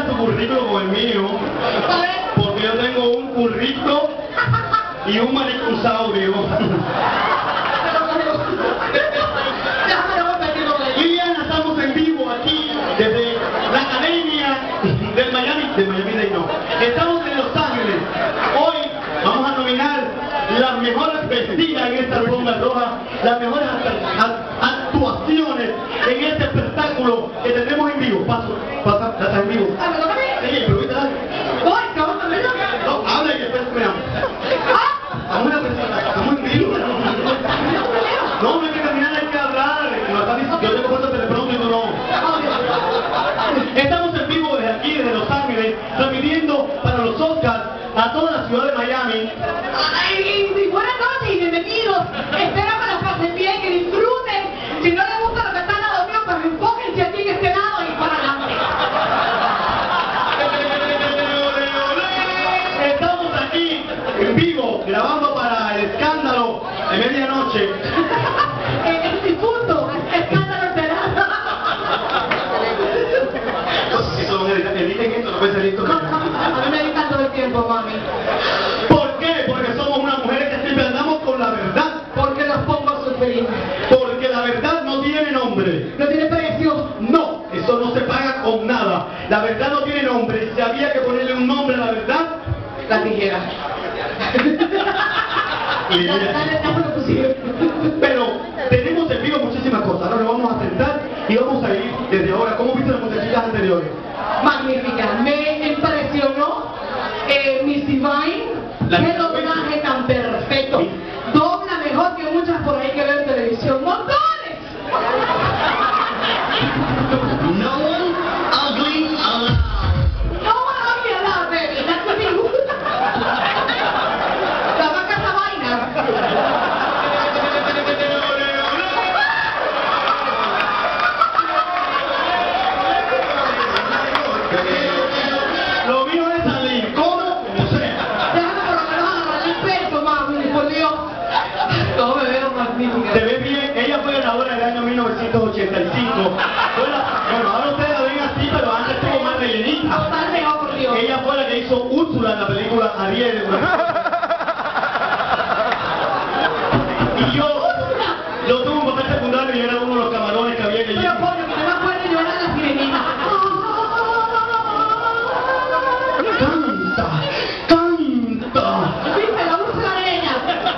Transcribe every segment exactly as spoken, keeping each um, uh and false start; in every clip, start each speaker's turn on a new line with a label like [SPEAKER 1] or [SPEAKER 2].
[SPEAKER 1] compara su currículo con el mío, porque yo tengo un currito y un maricosaurio. Liliana, estamos en vivo aquí desde la Academia del Miami, de Miami Dade no. Estamos en Los Ángeles. Hoy vamos a nominar las mejores vestidas en esta alfombra roja, las mejores actuaciones en este espectáculo que tenemos en vivo. Paso, pasa, estás en vivo. Sí, pero ahorita dale. No, habla y después me habla. Estamos en la presentación, estamos en vivo. No, no hay que caminar, hay que hablar. Yo tengo puesto teleprompter y tú no. Estamos en vivo desde aquí, desde Los Ángeles, transmitiendo para los Oscars a toda la ciudad de Miami.
[SPEAKER 2] Ay, buenas noches y bienvenidos. Espero que los pasen bien, que disfruten. Si no les gusta lo que están a dormir, pues enfóquense aquí en este lado y para adelante.
[SPEAKER 1] Estamos aquí en vivo, grabando para el escándalo de medianoche.
[SPEAKER 2] El difunto escándalo de verano.
[SPEAKER 1] Eso, editen esto, no puede salir esto.
[SPEAKER 2] A mí me editan todo el tiempo, mami.
[SPEAKER 1] ¿Por qué? Porque somos unas mujeres que siempre andamos con la verdad.
[SPEAKER 2] Porque los pongo a sufrir.
[SPEAKER 1] Porque la verdad no tiene nombre.
[SPEAKER 2] ¿No tiene precio?
[SPEAKER 1] No, eso no se paga con nada. La verdad no tiene nombre. Si había que ponerle un nombre a la verdad,
[SPEAKER 2] La tijera.
[SPEAKER 1] y
[SPEAKER 2] Dale, dale, dale lo posible.
[SPEAKER 1] pero tenemos en vivo muchísimas cosas. Ahora nos vamos a sentar y vamos a ir desde ahora. ¿Cómo viste las muchachitas anteriores?
[SPEAKER 2] Magnífica. Me impresionó eh, Miss Divine.
[SPEAKER 1] La
[SPEAKER 2] Qué doblaje tan perfecto. Dobla mejor que muchas por ahí que veo en televisión. ¡Montones!
[SPEAKER 1] No one ugly allowed.
[SPEAKER 2] No one ugly allowed, baby. That's what you. La vaca esa vaina.
[SPEAKER 1] Lo mío es salir, como como sea.
[SPEAKER 2] Déjame por lo menos agarrar el peso, mami, por Dios. Todo me veo magnífica.
[SPEAKER 1] Se ve bien, ella fue ganadora del año mil novecientos ochenta y cinco. Fue la- bueno, ahora ustedes la ven así, pero antes estuvo más rellenita.
[SPEAKER 2] Total regado, por Dios.
[SPEAKER 1] Ella fue la que hizo Úrsula en la película Ariel. Y yo, yo tuve un papel secundario y era uno de los camarones que había que
[SPEAKER 2] Pero coño, que no me acuerdo, yo era la sirenita.
[SPEAKER 1] ¡Canta! ¡Canta!
[SPEAKER 2] ¿Viste? La Úrsula de ella.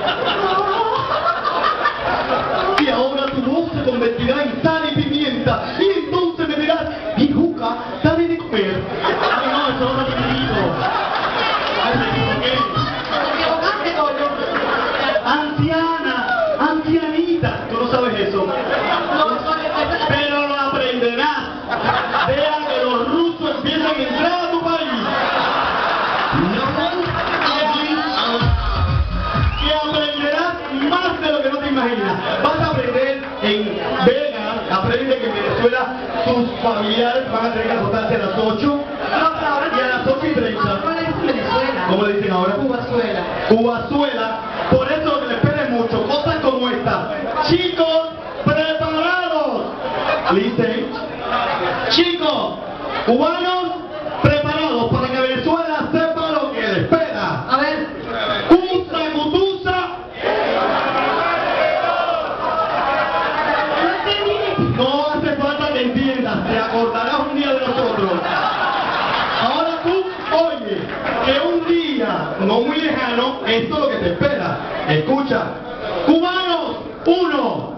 [SPEAKER 1] Y ahora tu voz se convertirá en sal y pimienta. Y entonces me dirás, mi juca, dame de comer. Ay, no, eso no está permitido. Ay, me equivoqué.
[SPEAKER 2] Te equivocaste, coño.
[SPEAKER 1] Anciana, ancianita. Tú no sabes eso.
[SPEAKER 2] No, no,
[SPEAKER 1] Pero lo aprenderás. Vea que los rusos empiezan a entrar a tu país. Que aprenderás más de lo que no te imaginas. Vas a aprender en Vega, aprende que en Venezuela tus familiares van a tener que acostarse a las ocho y a las ocho y treinta. ¿Cómo le dicen ahora?
[SPEAKER 2] Cubazuela.
[SPEAKER 1] Cubazuela. Por eso lo que les esperen mucho, cosas como esta. Chicos, preparados. Listen. Chicos, cubanos, preparados para que Venezuela sepa lo que le espera.
[SPEAKER 2] A ver.
[SPEAKER 1] Cusa, cutusa.
[SPEAKER 2] No entendí.
[SPEAKER 1] No hace falta que entiendas, te acordarás un día de nosotros. Ahora tú, oye, que un día, no muy lejano, esto es lo que te espera. Escucha. Cubanos, uno.